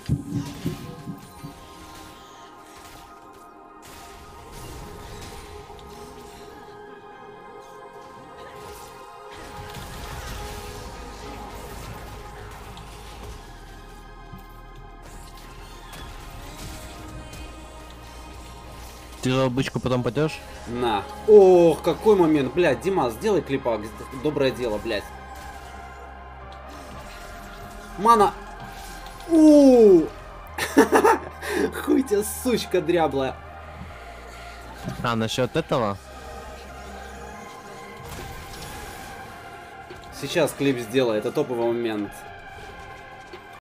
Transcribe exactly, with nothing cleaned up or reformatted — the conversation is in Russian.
Ты же обычку потом пойдешь? На. Ох, какой момент, блядь, Димас, сделай клипак, доброе дело, блядь. Мана. У. Хуй тебя, сучка дряблая. А, насчет этого? Сейчас клип сделай, это топовый момент.